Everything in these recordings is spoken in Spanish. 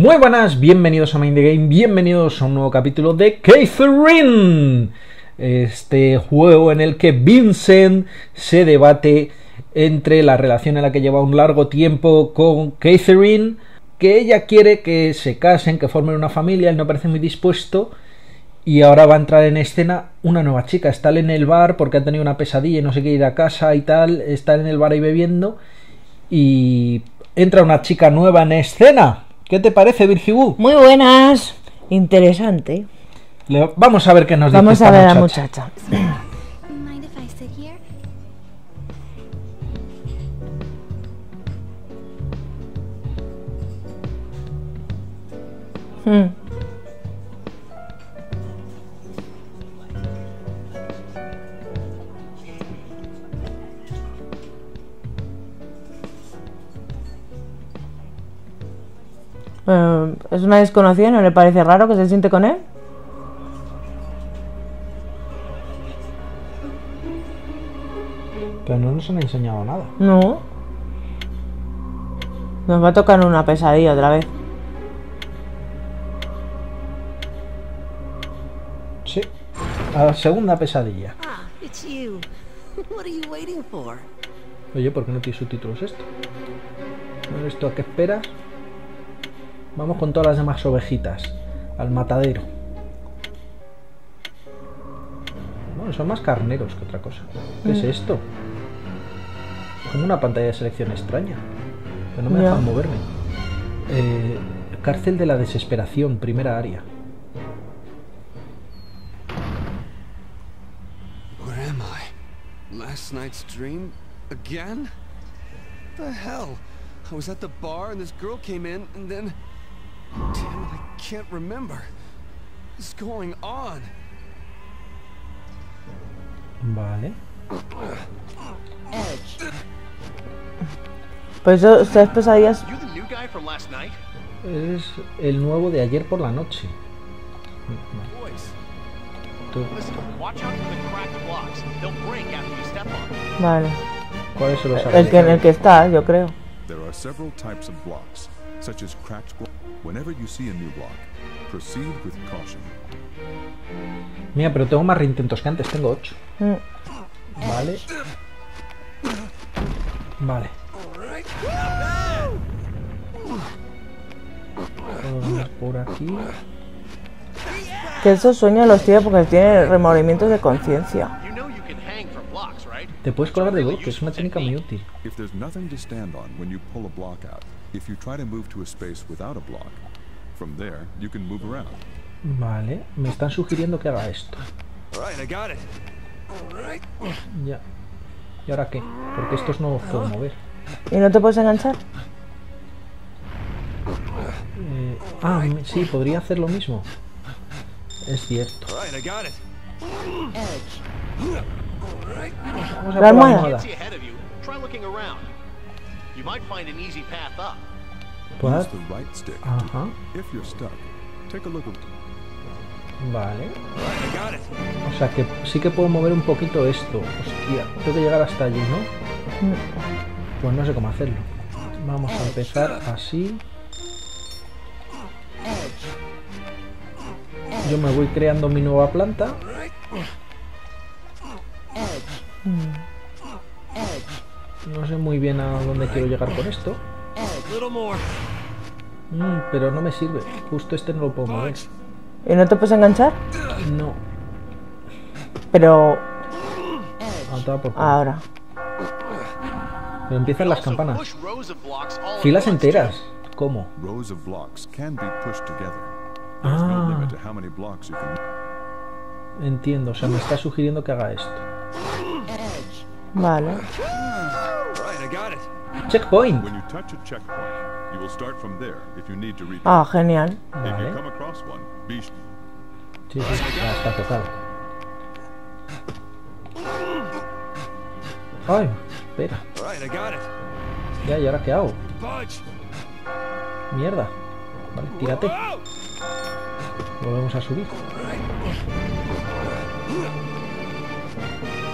Muy buenas, bienvenidos a Mind the Game, bienvenidos a un nuevo capítulo de Catherine. Este juego en el que Vincent se debate entre la relación en la que lleva un largo tiempo con Catherine, que ella quiere que se casen, que formen una familia, él no parece muy dispuesto, y ahora va a entrar en escena una nueva chica. Está en el bar porque ha tenido una pesadilla y no se quiere ir a casa y tal, está en el bar ahí bebiendo, y entra una chica nueva en escena. ¿Qué te parece, Virgibu? Muy buenas, interesante. Vamos a ver qué nos dice Vamos esta a ver a la muchacha. ¿Es una desconocida? ¿No le parece raro que se siente con él? Pero no nos han enseñado nada. No. Nos va a tocar una pesadilla otra vez. Sí, a la segunda pesadilla. It's you. What are you waiting for? Oye, ¿por qué no tiene subtítulos esto? ¿No esto a qué esperas? Vamos con todas las demás ovejitas al matadero. Bueno, son más carneros que otra cosa. ¿Qué es esto? Como una pantalla de selección extraña. Pero no me dejan moverme. Cárcel de la desesperación, primera área. Where am I? Last night's dream? Again? The hell? I was at the bar and this girl came in and then... Damn it, I can't remember. What's going on? Vale. Pues estas pesadillas. You the new guy from last night? Es el nuevo de ayer por la noche. Boys, Tú, listen, watch out for the cracked blocks. They'll break after you step on them. Vale. ¿cuáles se los En el que está, yo creo. There are several types of blocks, such as cracked blocks. Whenever you see a new block, proceed with caution. Mira, pero tengo más reintentos que antes, tengo 8. Vale. Vale. Vamos por aquí. Que esos sueños los tiene porque tiene remordimientos de conciencia. You know you can hang from blocks, right? Te puedes colgar de bloques, es una técnica muy útil. If there's nothing to stand on when you pull a block out, if you try to move to a space without a block, from there you can move around. Vale, me están sugiriendo que haga esto. Alright, I got it. Alright. Ya. ¿Y ahora qué? Porque estos no los puedo mover. ¿Y no te puedes enganchar? Sí, podría hacer lo mismo. Es cierto. Alright, I got it. Vamos a La por la almohada. almohada. See ahead of you. Try looking around. You might find an easy path up. Pues- Use the right stick. Ajá. If you're stuck, take a look at Vale. Alright, I got it. O sea que sí que puedo mover un poquito esto. Hostia, tengo que llegar hasta allí, ¿no? Pues no sé cómo hacerlo. Vamos a empezar así. Yo me voy creando mi nueva planta. No sé muy bien a dónde quiero llegar con esto. A little more. Pero no me sirve. Justo este no lo puedo mover. ¿Y no te puedes enganchar? No. Pero ahora. Pero empiezan las campanas. Push rows of blocks all at Filas once, enteras. ¿Cómo? rows of blocks can be pushed together. There's no limit to how many blocks you can. Entiendo. O sea, me está sugiriendo que haga esto. Vale. Alright, I got it. Checkpoint. When you touch a checkpoint, you will start from there if you need to reach. Ah, genial. If you Vale. come across one, be Sí, ya está tocado. Ay, espera. Alright, I got it. Ya, ¿y ahora qué hago? Budge. Mierda. Vale, tírate. Whoa! Volvemos a subir.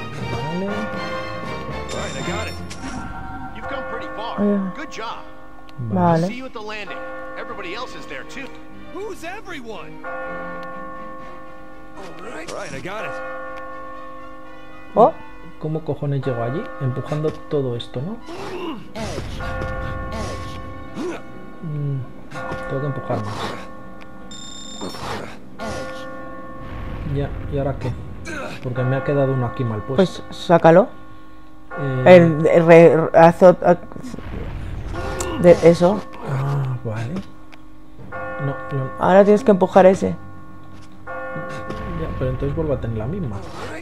Vale. Alright, I got it. You've come pretty far. Yeah. Good job. Vale. See you at the landing. Everybody else is there too. Who's everyone? All right, I got it. Oh, ¿Cómo cojones llego allí? Empujando todo esto, ¿no? Tengo que empujar más. Ya, ¿y ahora qué? Porque me ha quedado uno aquí mal puesto. pues sácalo. Eh, De eso. Ah, vale. No, Ahora tienes que empujar ese. ya, pero entonces vuelvo a tener la misma.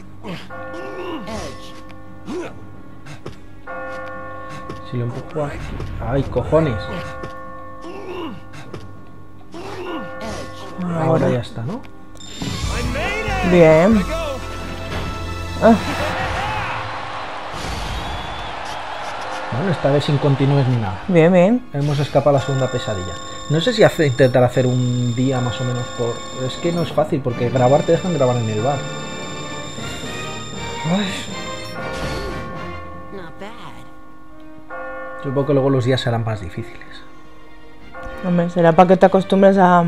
Si lo empujo aquí... ¡Ay, cojones! Ahora ya está, ¿no? Bien. Bueno, esta vez sin continúes ni nada. Bien, bien. Hemos escapado a la segunda pesadilla. No sé si intentar hacer un día más o menos por... Es que no es fácil, porque grabar te dejan grabar en el bar. Ay, Not bad. supongo que luego los días serán más difíciles. Hombre, será para que te acostumbres a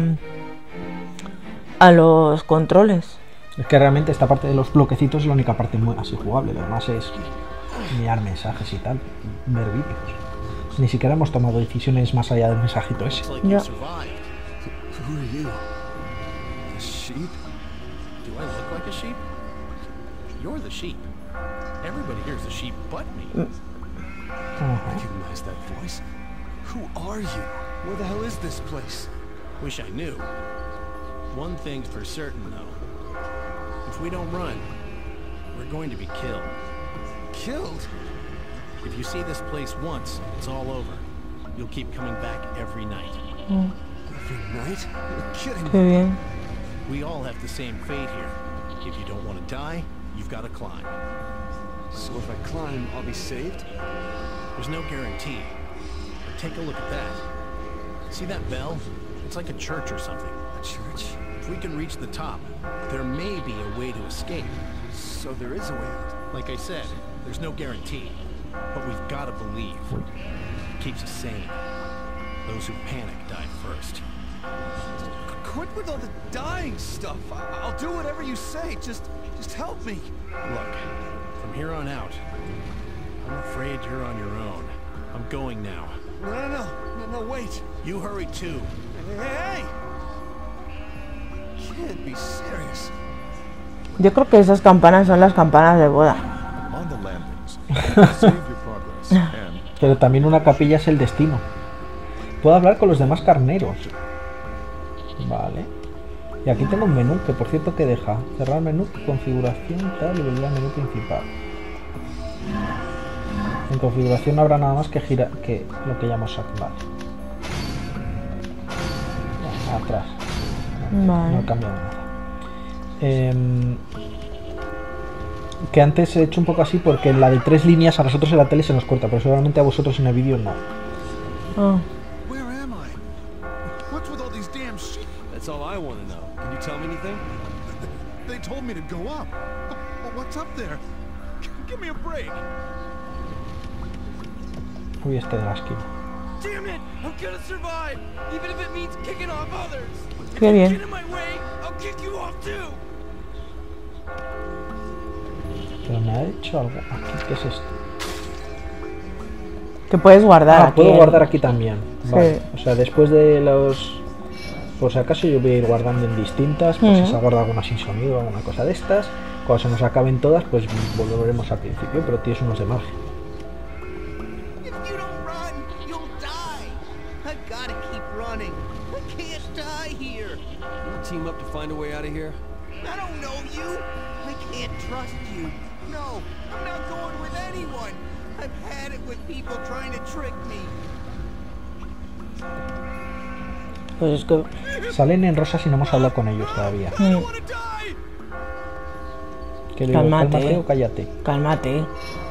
los controles. Es que realmente esta parte de los bloquecitos es la única parte muy así jugable. Lo demás es mirar mensajes y tal, ver vídeos. Ni siquiera hemos tomado decisiones más allá del mensajito ese. Looks like Yeah. you survived. Who are you? A sheep? Do I look like a sheep? You're the sheep. Everybody here's a sheep but me. Recognize that voice. Who are you? Where the hell is this place? Wish I knew. One thing's for certain, though. If we don't run, we're going to be killed. Killed? If you see this place once, it's all over. You'll keep coming back every night. Every night? You're kidding Qué me. bien. We all have the same fate here. If you don't want to die, you've got to climb. So if I climb, I'll be saved? There's no guarantee. But take a look at that. See that bell? It's like a church or something. A church? If we can reach the top, there may be a way to escape. So there is a way out. Like I said, there's no guarantee. But we've got to believe. It keeps us sane. Those who panic die first. Quit with all the dying stuff. I'll do whatever you say. Just help me. Look, from here on out, I'm afraid you're on your own. I'm going now. No, wait. You hurry too. Hey! Can't be serious. Yo creo que esas campanas son las campanas de boda. On the landings, save your progress and Pero también una capilla es el destino. Puedo hablar con los demás carneros. Vale. Y aquí tengo un menú, que por cierto que deja. Cerrar menú, configuración, tal, y volver al menú principal. En configuración no habrá nada más que gira, que lo que llamamos activar. Atrás. No Vale. ha cambiado nada. Que antes he hecho un poco así porque en la de 3 líneas a nosotros en la tele se nos corta, pero seguramente a vosotros en el vídeo no. Ah. Where am I? What's with all these damn sheep? That's all I want to know. Can you tell me anything? They told me to go up. But what's up there? Give me a break. Uy, este de la esquina. Damn it! I'm gonna survive, even if it means kicking off others. Qué bien. Get in my way, I'll kick you off too. Pero me ha hecho algo aquí. ¿Qué es esto? Que puedes guardar aquí. Puedo guardar aquí también. Sí. Vale. O sea, después de los... Por si acaso yo voy a ir guardando en distintas, pues si se ha guardado alguna sin sonido o alguna cosa de estas. Cuando se nos acaben todas, pues volveremos al principio, pero tienes unos de margen. If you don't run, you'll die. I've gotta keep running. I can't die here. We'll team up to find a way out of here. I don't know you. I can't trust you. No, I'm not going with anyone. I've had it with people trying to trick me. Pues es que... Salen en rosas y no hemos hablado con ellos todavía. I don't wanna die! ¿Qué le digo? Cálmate. ¿Cálmate o cállate? Cálmate.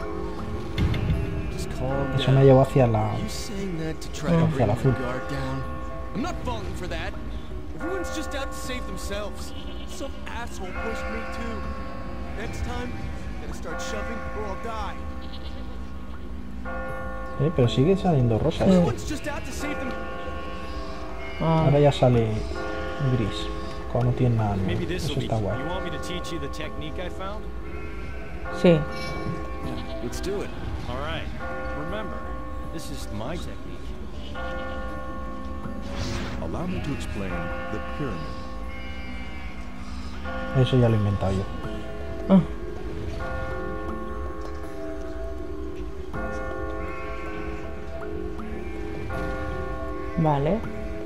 Just calm Eso me llevó hacia la... You saying that to try to Hacia bring la your azul. guard down? I'm not falling for that. Everyone's just out to save themselves. Some asshole pushed me too. Next time, I'm gonna start shoving or I'll die. Pero sigue saliendo rosa. Sí. este. It's just out to save them. Ah, Ahora ya sale gris. Cuando no tiene nada nuevo. Maybe this Eso will be. está guay. You want me to teach you the technique I found? sí. Let's do it. All right. Remember, this is my technique. Allow me to explain the pyramid. Eso ya lo he inventado yo. Ah, vale.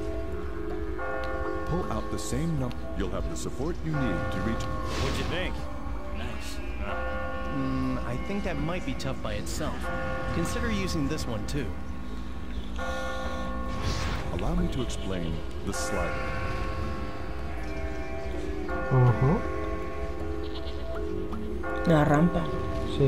Pull out the same number. You'll have the support you need to reach. What'd you think? Nice. I think that might be tough by itself. Consider using this one too. Allow me to explain the slider. Ajá. La rampa. Sí.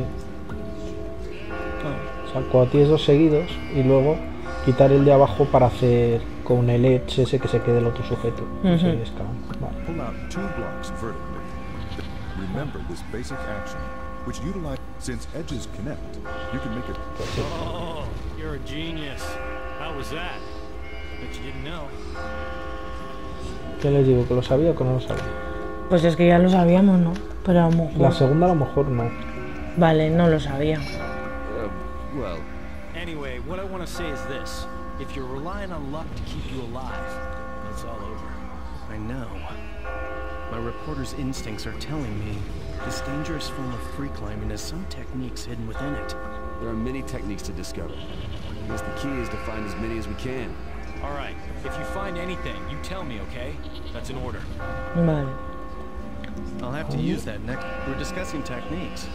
Ah, O sea, cuando tienes dos seguidos y luego quitar el de abajo para hacer con el edge ese que se quede el otro sujeto. Ese escalón. Vale. Pull out 2 blocks vertically. Remember this basic action, which utilize since edges connect. You can make it. Oh, you're a genius. How was that? Bet you didn't know. ¿Qué les digo? ¿Que lo sabía o que no lo sabía? pues es que ya lo sabíamos, ¿no? Pero a lo mejor... La segunda a lo mejor no. Vale, no lo sabía. Well, Anyway, what I want to say is this. If you're relying on luck to keep you alive, it's all over. I know. My reporter's instincts are telling me this dangerous form of free climbing has some techniques hidden within it. there are many techniques to discover. I guess the key is to find as many as we can. All right. If you find anything, you tell me, okay? That's an order. Vale. I'll have to use that next. We're discussing techniques.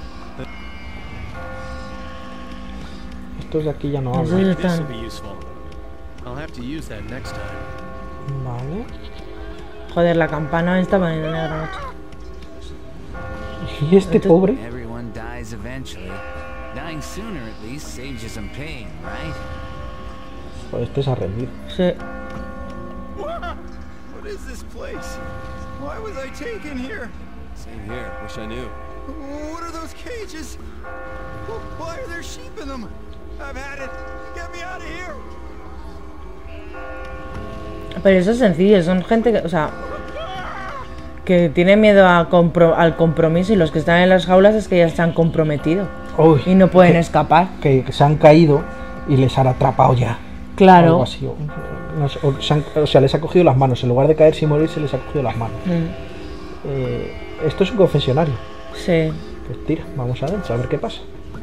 Estos de aquí ya no Esos hablan. This will están... be useful. I'll have to use that next time. Vale. Joder, la campana esta va en la noche. Y este pobre. Everyone dies eventually. Dying sooner, at least, saves you some pain, right? Joder, este se ha rendido. Sí. What is this place? Why was I taken here? Same here. Wish I knew. What are those cages? Why are there sheep in them? I've had it. Get me out of here. Pero eso es sencillo, son gente que, o sea, que tiene miedo a al compromiso, y los que están en las jaulas es que ya están comprometidos Uy, y no pueden escapar. que se han caído y les han atrapado ya. Algo Claro. así. No sé, o sea, les ha cogido las manos. En lugar de caerse y morirse, les ha cogido las manos. Esto es un confesionario. Sí. Pues tira, vamos adentro a ver qué pasa.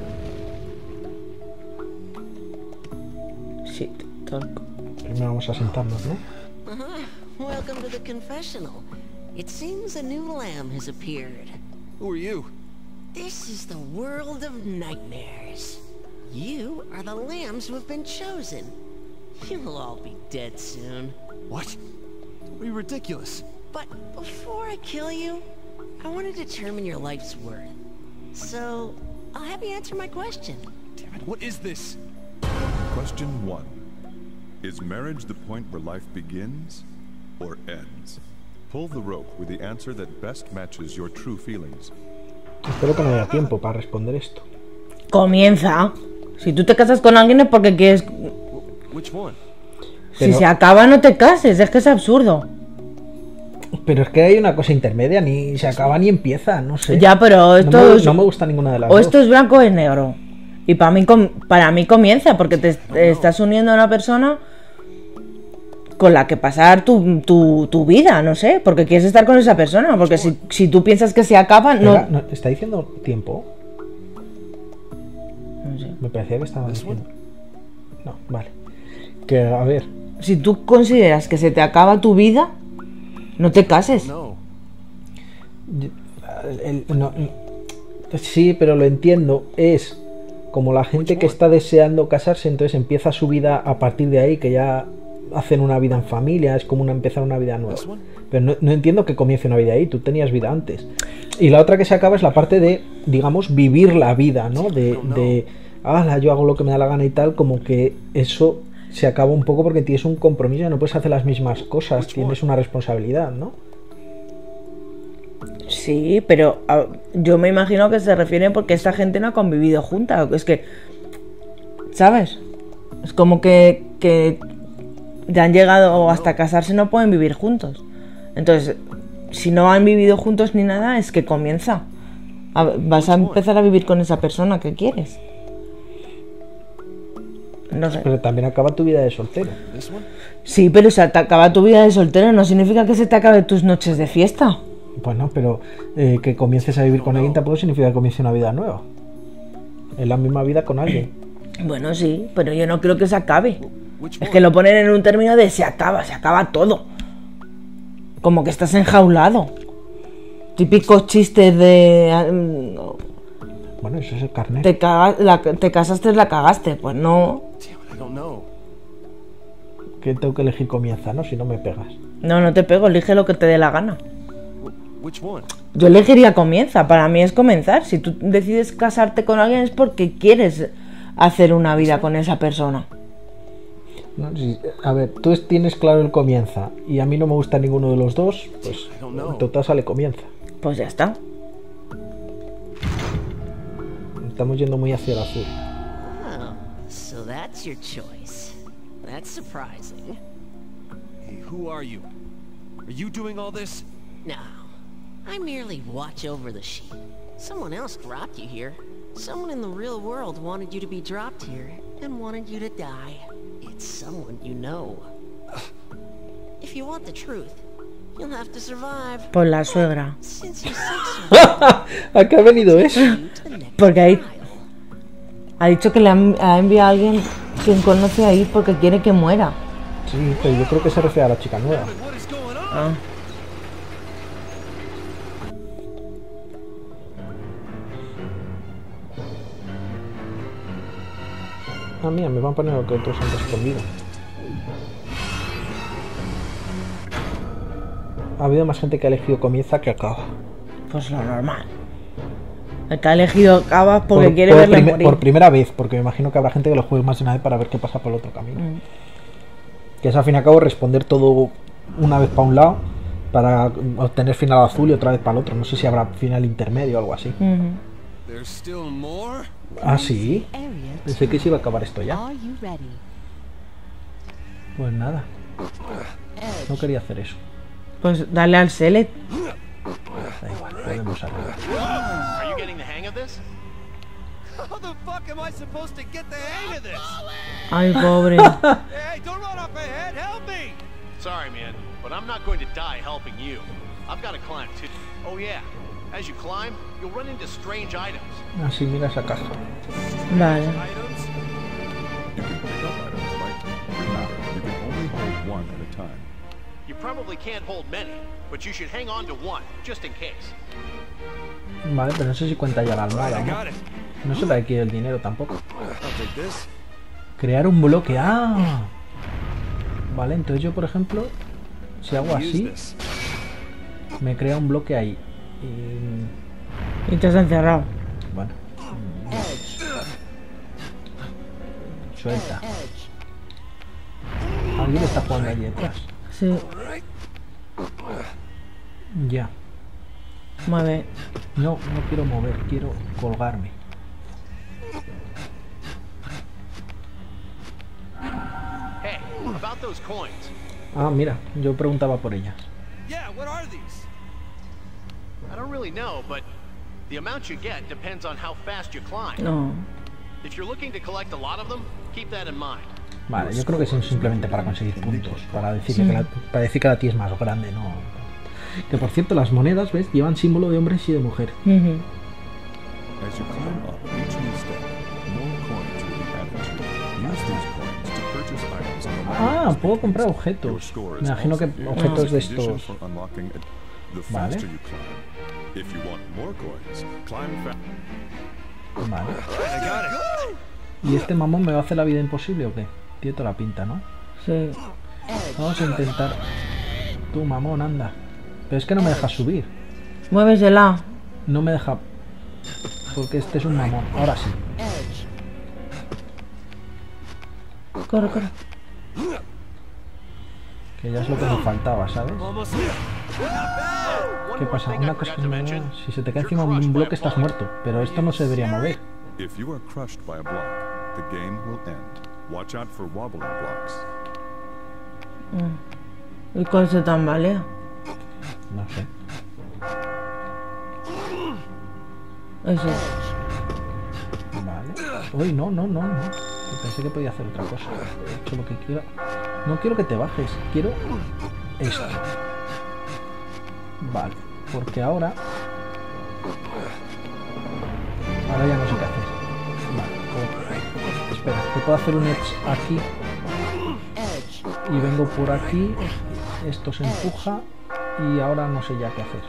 Shit, talk. Primero vamos a sentarnos, ¿no? Welcome to the confessional. It seems a new lamb has appeared. Who are you? This is the world of nightmares. You are the lambs who have been chosen. You'll all be dead soon. What? Don't be ridiculous. But before I kill you, I want to determine your life's worth. So, I'll have you answer my question. Damn it, what is this? Question 1. Is marriage the point where life begins or ends? Pull the rope with the answer that best matches your true feelings. Espero que no haya tiempo para responder esto. Comienza. Si tú te casas con alguien es porque quieres... Which one? Si se acaba, no te cases, es que es absurdo. Pero es que hay una cosa intermedia, ni se acaba ni empieza, no sé. Ya, pero esto No me gusta ninguna de las o dos. esto es blanco o es negro. Y para mí comienza, porque te estás uniendo a una persona con la que pasar tu vida, no sé, porque quieres estar con esa persona, porque si tú piensas que se acaba, Espera, no... ¿está diciendo tiempo? No sé. Me parecía que estaba diciendo. No, vale. Que, a ver, Si tú consideras que se te acaba tu vida, no te cases. No. Sí, pero lo entiendo. Es como la gente que está deseando casarse, entonces empieza su vida a partir de ahí, que ya hacen una vida en familia, es como empezar una vida nueva. Pero no entiendo que comience una vida ahí, tú tenías vida antes. Y la otra que se acaba es la parte de, digamos, vivir la vida, ¿no? Yo hago lo que me da la gana y tal, como que eso se acaba un poco porque tienes un compromiso y no puedes hacer las mismas cosas, tienes una responsabilidad, ¿no? Sí, pero yo me imagino que se refiere porque esta gente no ha convivido junta. Es que, ¿sabes? Es como que ya han llegado hasta casarse, no pueden vivir juntos. Entonces, si no han vivido juntos ni nada, es que comienza. Vas a empezar a vivir con esa persona que quieres. No sé. Pero también acaba tu vida de soltero. Sí, pero si te acaba tu vida de soltero no significa que se te acabe tus noches de fiesta. Bueno, pero que comiences a vivir con alguien tampoco significa que comience una vida nueva. Es la misma vida con alguien. Bueno, sí, pero yo no creo que se acabe. Es que lo ponen en un término de se acaba todo. Como que estás enjaulado. Típicos chistes de... Bueno, eso es el carnet. Te casaste, la cagaste. Pues no. Que tengo que elegir comienza, ¿no? Si no me pegas. No te pego, elige lo que te dé la gana. Yo elegiría comienza, para mí es comenzar. Si tú decides casarte con alguien es porque quieres hacer una vida con esa persona. No, si, a ver, tú tienes claro el comienza y a mí no me gusta ninguno de los dos, pues en total sale comienza. Pues ya está. Estamos yendo muy hacia el azul. Oh, so that's your choice. That's surprising. Hey, who are you? Are you doing all this? No, I merely watch over the sheep. Someone else dropped you here. Someone in the real world wanted you to be dropped here and wanted you to die. It's someone you know. If you want the truth, you'll have to survive. Por la suegra. Since you said so, ¿A qué ha venido eso? to the next Porque ahí trial. ha dicho que le ha enviado a alguien quien conoce ahí porque quiere que muera. Sí, pero yo creo que se refiere a la chica nueva. What is going on? Ah. Ah, mira, me van a poner lo que otros han respondido. Ha habido más gente que ha elegido comienza que acaba. Pues lo normal. El que ha elegido acaba porque quiere verle morir. Por primera vez, porque me imagino que habrá gente que lo juegue más de una vez para ver qué pasa por el otro camino. Que es al fin y al cabo responder todo una vez para un lado para obtener final azul y otra vez para el otro. No sé si habrá final intermedio o algo así. There's still more? Ah, sí. Pensé que se iba a acabar esto ya. Are you ready? Pues nada. No quería hacer eso. Pues dale al select. Da igual, podemos arreglar. Are you getting the hang of this? How the fuck am I supposed to get the hang of this? Ay, pobre. Hey, don't run off ahead! Help me! Sorry, man, but I'm not going to die helping you. I've got to climb too. Oh yeah, as you climb, you'll run into strange items. Así mira esa caja. Vale. Items? You can pick up items, right? Remember, you can only hold one at a time. You probably can't hold many, but you should hang on to one, just in case. Vale, pero no sé si cuenta ya la almohada, I ¿no? got it. No sé para qué quiere el dinero tampoco. I'll take this. Crear un bloque. ¡Ah! Vale, entonces yo, por ejemplo, si hago Use así, this. me crea un bloque ahí. Y te has encerrado. Bueno. Suelta. Alguien está jugando allí detrás. Sí. Ya. Mueve. No quiero mover, quiero colgarme. Hey, about those coins. Ah, mira, yo preguntaba por ellas. Yeah, what are these? I don't really know, but the amount you get depends on how fast you climb. No. If you're looking to collect a lot of them, keep that in mind. Vale, yo creo que son simplemente para conseguir puntos, para decirle para decir que la tía es más grande, ¿no? Que por cierto, las monedas, ¿ves? Llevan símbolo de hombres y de mujer. As you climb up each new step, more coins will be added to you. Use these coins to purchase items on the ladder. Ah, puedo comprar Your objetos. score is Me imagino que also objetos de a condition estos. for unlocking it. The Vale. faster you climb. If you want more coins, climb fast. Vale. I got it. ¿Y este mamón me va a hacer la vida imposible o qué? Tiene toda la pinta, ¿no? Sí. Vamos a intentar. Tú, mamón, anda. Pero es que no me deja subir. Muévesela. No me deja. Porque este es un mamón. Ahora sí. Corre, corre. Que ya es lo que me faltaba, ¿sabes? Almost there. One ¿Qué more pasa? thing I Una forgot cosa to mention. si se te cae You're encima crushed un by bloque a estás bullet. muerto. Pero esto no se debería mover. If you are crushed by a block, the game will end. Watch out for wobbling blocks. ¿Y cuál se tambalea? No sé. Eso. Vale. Uy, no. Yo pensé que podía hacer otra cosa. He hecho lo que quiero. No quiero que te bajes. Quiero esto. Vale. Porque ahora... Ahora ya no sé qué hacer. Vale. Espera, que puedo hacer un edge aquí. Y vengo por aquí. Esto se empuja. Y ahora no sé ya qué hacer.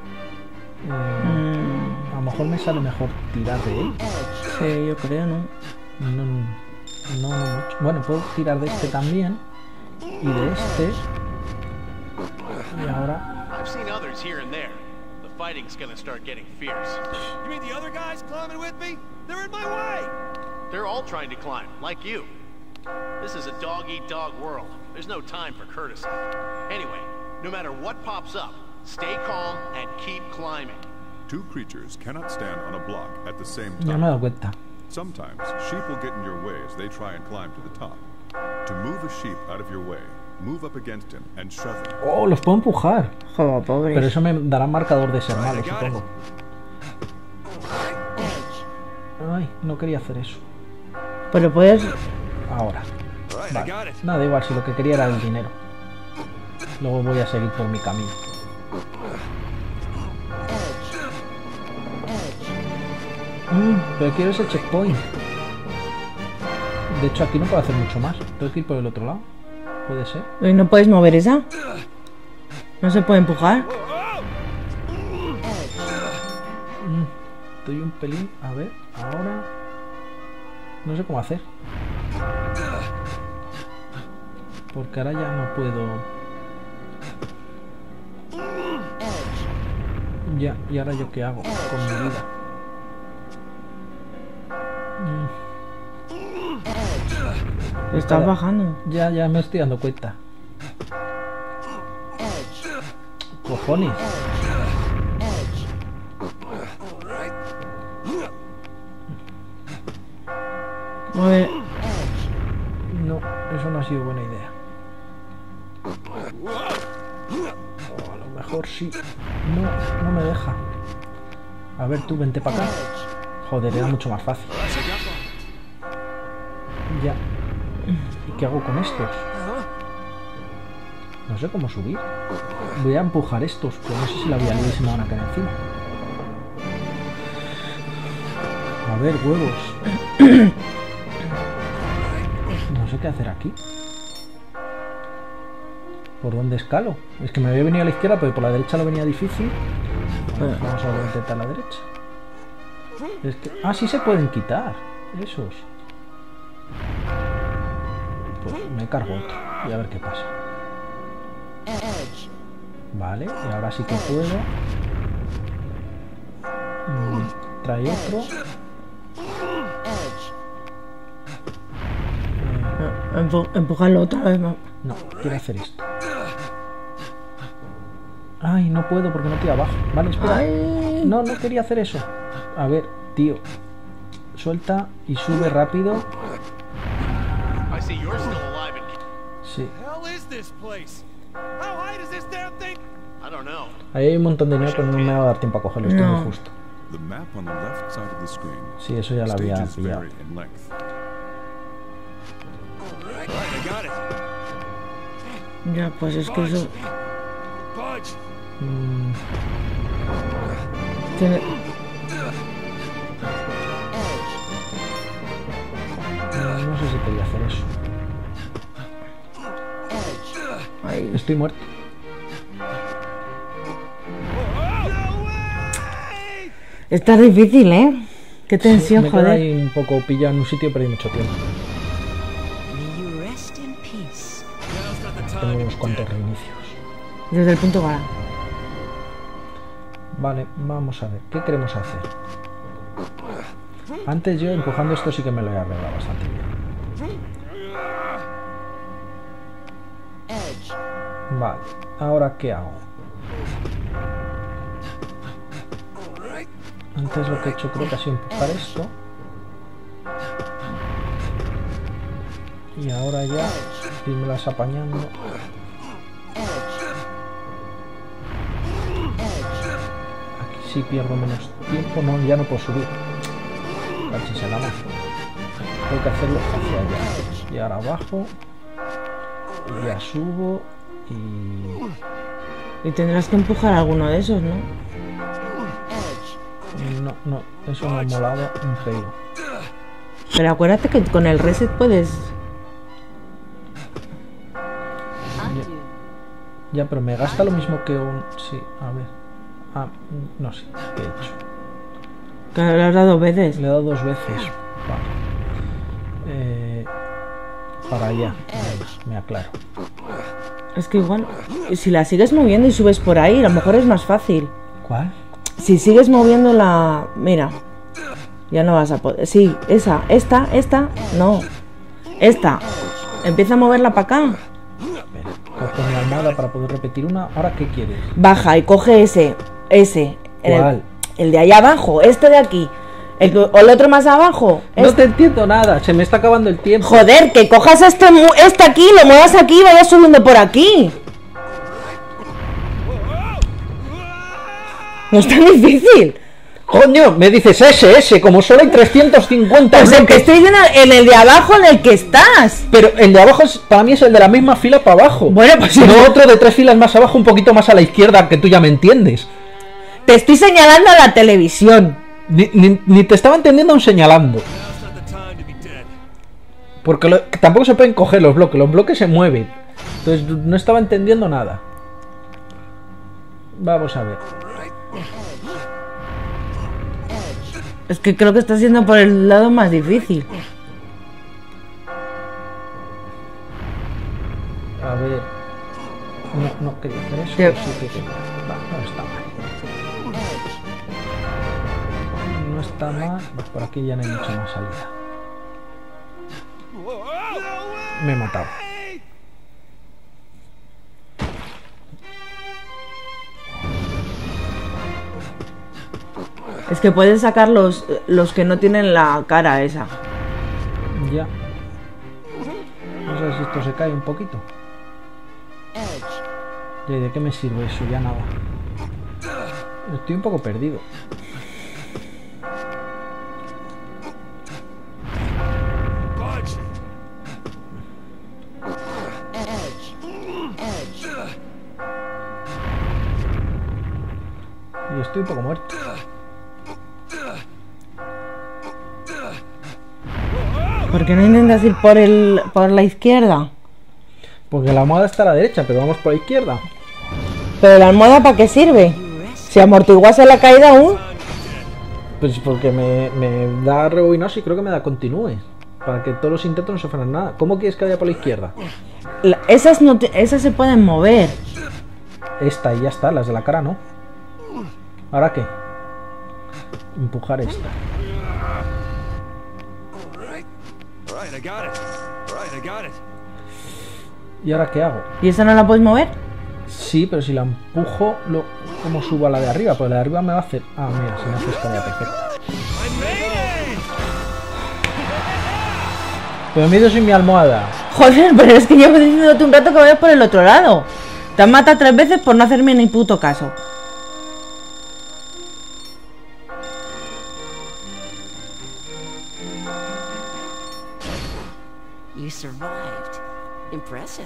A lo mejor me sale mejor tirar de él. Sí, yo creo, ¿no? No mucho. Bueno, puedo tirar de este también. Y de este. Y ahora... I've seen others here and there. The fighting's gonna start getting fierce. You mean the other guys climbing with me? They're in my way! They're all trying to climb, like you. This is a dog-eat-dog world. There's no time for courtesy. Anyway, no matter what pops up, stay calm and keep climbing. Two creatures cannot stand on a block at the same Ya me he dado time. cuenta. Sometimes sheep will get in your way as they try and climb to the top. To move a sheep out of your way, move up against him and shove him. Oh, los puedo empujar. Joder, pobre. Pero eso me dará marcador de ser malo, supongo. Ay, no quería hacer eso. Pero puedes... Ahora. Vale. Nada, da igual, si lo que quería era el dinero. Luego voy a seguir por mi camino. Pero quiero ese checkpoint. De hecho, aquí no puedo hacer mucho más. Tengo que ir por el otro lado. Puede ser. ¿Y no puedes mover esa? ¿No se puede empujar? Estoy un pelín. A ver, ahora... No sé cómo hacer. Porque ahora ya no puedo... Ya, ¿y ahora yo qué hago con mi vida? Estás bajando. Ya me estoy dando cuenta. Cojones. A ver. No, eso no ha sido buena idea. O a lo mejor sí. No me deja. A ver, tú, vente para acá. Joder, era mucho más fácil. Ya. ¿Y qué hago con estos? No sé cómo subir. Voy a empujar estos, pero no sé si la voy a liar y se me van a caer encima. A ver, huevos. No sé qué hacer aquí. ¿Por dónde escalo? Es que me había venido a la izquierda, pero por la derecha lo venía difícil. Bueno, vamos a intentar la derecha. Es que... Ah, sí se pueden quitar. Esos. Pues me cargo otro. Y a ver qué pasa. Vale, y ahora sí que puedo. Trae otro. Empujarlo otra vez más. No, quiero hacer esto. Ay, no puedo porque no estoy abajo. Vale, espera. Ay. No quería hacer eso. A ver, tío. Suelta y sube rápido. I see you're still alive and... Sí. Hell is this place? How high does this damn thing? I don't know. Ahí hay un montón de dinero, pero no me va a dar tiempo a cogerlo. Estoy muy justo. The map on the left side of the screen. Sí, eso ya lo había Stages pillado. vary in length. I got it. Ya, pues es que eso... Budge. Tiene... No sé si quería hacer eso. Ay. Estoy muerto. No way! Está difícil, ¿eh? Qué tensión, Me quedo joder. ahí un poco pillado en un sitio y perdí mucho tiempo. May you rest in peace. Tengo unos cuantos reinicios. Desde el punto A. Vale, vamos a ver. ¿Qué queremos hacer? Antes yo empujando esto sí que me lo he arreglado bastante bien. Vale, ahora ¿qué hago? Antes lo que he hecho creo que ha sido empujar esto. Y ahora ya irme las apañando. Aquí sí pierdo menos tiempo. No, ya no puedo subir. Cachis en la mano. Tengo que hacerlo hacia allá. Y ahora abajo. Y ya subo. Y tendrás que empujar alguno de esos, ¿no? No, eso me ha molado un pelo. Pero acuérdate que con el reset puedes... Ya, pero me gasta lo mismo que un... Sí, a ver. No sé qué he hecho. Que le has dado 2 veces. Le he dado 2 veces. Vale. Para allá. Me aclaro. Es que igual, si la sigues moviendo y subes por ahí, a lo mejor es más fácil. ¿Cuál? Si sigues moviendo la... Mira. Ya no vas a poder... Sí, esta, no. Esta. Empieza a moverla para acá. Cojo mi almohada para poder repetir una. ¿Ahora qué quieres? Baja y coge ese. ¿Cuál? El de allá abajo, este de aquí. O el otro más abajo. No te entiendo nada, se me está acabando el tiempo. Joder, que cojas este aquí, lo muevas aquí y vayas subiendo por aquí. No es tan difícil. Coño, me dices ese, como solo hay 350. Pues el que estoy viendo en el de abajo en el que estás. Pero el de abajo para mí es el de la misma fila para abajo. Bueno, pues no otro de 3 filas más abajo, un poquito más a la izquierda, que tú ya me entiendes. Te estoy señalando a la televisión. Ni te estaba entendiendo aún señalando. Porque tampoco se pueden coger los bloques se mueven. Entonces no estaba entendiendo nada. Vamos a ver. Es que creo que estás yendo por el lado más difícil. A ver. No quería hacer eso. Sí que quería. No está mal. No está mal. Pues por aquí ya no hay mucha más salida. Me he matado. Es que puedes sacar los que no tienen la cara esa. Ya. No sé si esto se cae un poquito. ¿Y de qué me sirve eso? Ya nada. Estoy un poco perdido. Y estoy un poco muerto. ¿Por qué no intentas ir por la izquierda? Porque la almohada está a la derecha, pero vamos por la izquierda. ¿Pero la almohada para qué sirve? Si amortiguase la caída aún. Pues porque me da rebobinar y creo que me da continúe. Para que todos los intentos no se fueran nada. ¿Cómo quieres que vaya por la izquierda? Esas se pueden mover. Esta y ya está, las de la cara no. ¿Ahora qué? Empujar esta. ¿Y ahora qué hago? ¿Y esa no la puedes mover? Sí, pero si la empujo, ¿cómo subo a la de arriba? Pues la de arriba me va a hacer... Ah, mira, se me hace escalera perfecta. Pero me he ido sin mi almohada. Joder, pero es que llevo diciéndote un rato que vayas por el otro lado. Te han matado 3 veces por no hacerme ni puto caso. You survived. Impressive.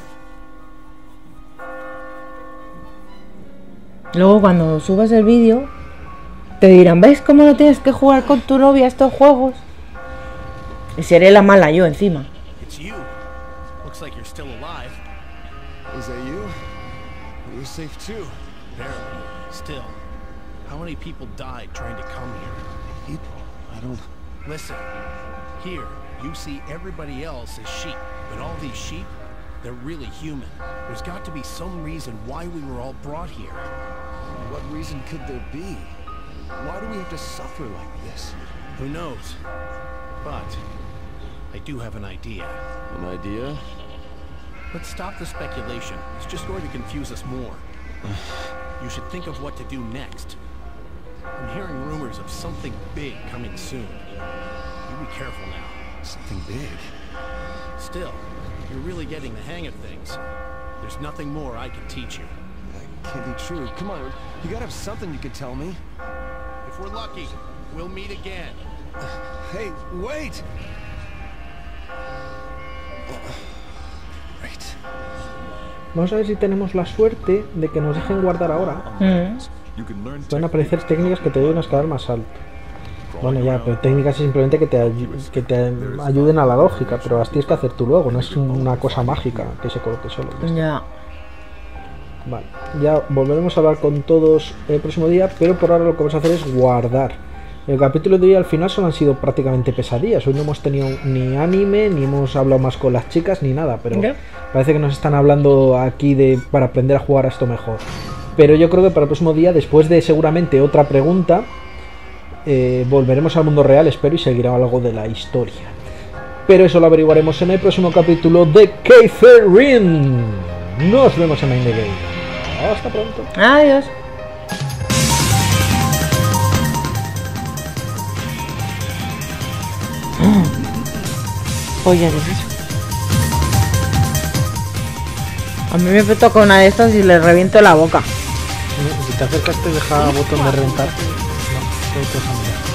Luego cuando subas el vídeo te dirán, ¿ves cómo no tienes que jugar con tu novia a estos juegos? Y seré la mala yo encima. It's you. Looks like you're still alive. Is that you? You're safe too. Barely. Still. How many people died trying to come here? People? I don't... Listen. Here, you see everybody else as sheep. But all these sheep, they're really human. There's got to be some reason why we were all brought here. What reason could there be? Why do we have to suffer like this? Who knows? But I do have an idea. An idea? Let's stop the speculation. It's just going to confuse us more. You should think of what to do next. I'm hearing rumors of something big coming soon. You be careful now. Something big? Still, you're really getting the hang of things. There's nothing more I can teach you. That can't be true. Come on, you gotta have something you can tell me. If we're lucky, we'll meet again. Hey, wait! Right. Vamos a ver si tenemos la suerte de que nos dejen guardar ahora. You can learn Pueden aparecer técnicas que te ayuden a escalar más alto. Bueno, ya, pero técnicas simplemente que te ayuden a la lógica, pero las tienes que hacer tú luego, no es una cosa mágica que se coloque solo. Ya. Vale, ya volveremos a hablar con todos el próximo día, pero por ahora lo que vamos a hacer es guardar. El capítulo de hoy al final solo han sido prácticamente pesadillas. Hoy no hemos tenido ni anime, ni hemos hablado más con las chicas, ni nada, pero parece que nos están hablando aquí para aprender a jugar a esto mejor. Pero yo creo que para el próximo día, después de seguramente otra pregunta, volveremos al mundo real, espero, y seguirá algo de la historia. Pero eso lo averiguaremos en el próximo capítulo de Catherine. Nos vemos en Mind the Game. Hasta pronto. Adiós. Oye, ¿qué es eso? A mí me toca una de estas y le reviento la boca. Si te acercas te deja botón de reventar. No, te deja mirar.